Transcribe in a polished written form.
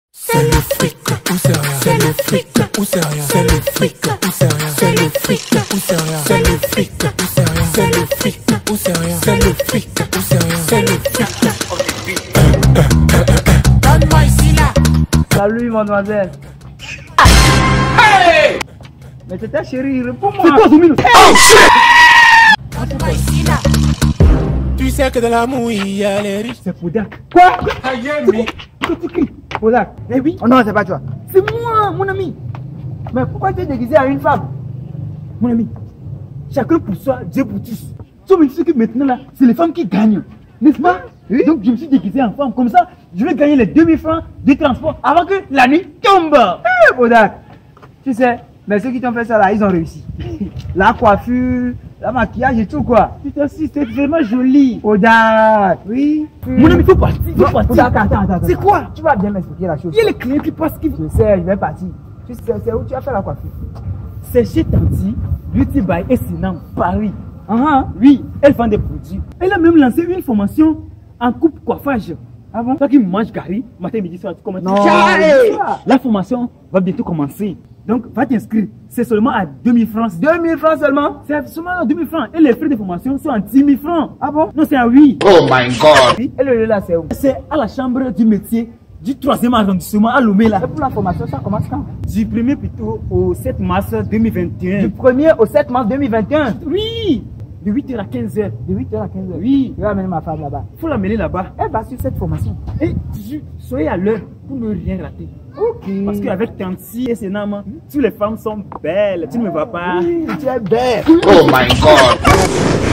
C'est le fric ou c'est rien. C'est le fric ou c'est rien. C'est le fric ou c'est rien. C'est le fric ou c'est rien. C'est le fric ou c'est rien. C'est le fric ou c'est rien. C'est le fric ou c'est rien. C'est le fric. Donne-moi ici là. Salut mademoiselle. Hey! Mais c'est ta chérie, réponds-moi. C'est quoi ce minute? Oh shit! Donne-moi ici là. Tu sais que dans l'amour il y a les riches. C'est Kodak. Quoi? Aïe, Kodak. Eh oui. Oh non, c'est pas toi. C'est moi, mon ami. Mais pourquoi tu es déguisé à une femme? Mon ami, chacun pour soi, Dieu pour tous. Sauf que maintenant là, c'est les femmes qui gagnent. N'est-ce pas? Oui. Donc je me suis déguisé en femme. Comme ça, je vais gagner les 2000 francs du transport avant que la nuit tombe. Eh, Kodak. Tu sais, mais ceux qui t'ont fait ça là, ils ont réussi. La coiffure, la maquillage et tout quoi. Putain, si, c'est vraiment joli. Kodak. Oui. Mon ami, faut partir. Kodak, attends. C'est quoi? Tu vas bien m'expliquer la chose. Il y a les clients qui passent qui... Je sais, je vais partir. Tu sais, c'est où tu as fait la coiffure? C'est chez Tanti, Beauty by Essinam, Paris. Oui, elle vend des produits. Elle a même lancé une formation en coupe coiffage. Ah bon? Toi qui manges Gary, matin, midi, soir, tu commences. Non. La formation va bientôt commencer. Donc, va t'inscrire. C'est seulement à 2000 francs. 2000 francs seulement? C'est seulement à 2000 francs. Et les frais de formation sont à 10 000 francs. Ah bon? Non, c'est à 8. Oh my God. Et le lieu là, c'est où? C'est à la chambre du métier du 3e arrondissement à Lomé là. Et pour la formation, ça commence quand? Du 1er plutôt au 7 mars 2021. Du 1er au 7 mars 2021? Oui. De 8h à 15h. De 8h à 15h? Oui. Je vais amener ma femme là-bas. Faut l'amener là-bas. Elle va sur cette formation. Et soyez à l'heure pour ne rien rater. Ok. Parce qu'avec Tanti et Senam, toutes les femmes sont belles. Tu ne me vois pas. Oui, tu es belle. Oh my God.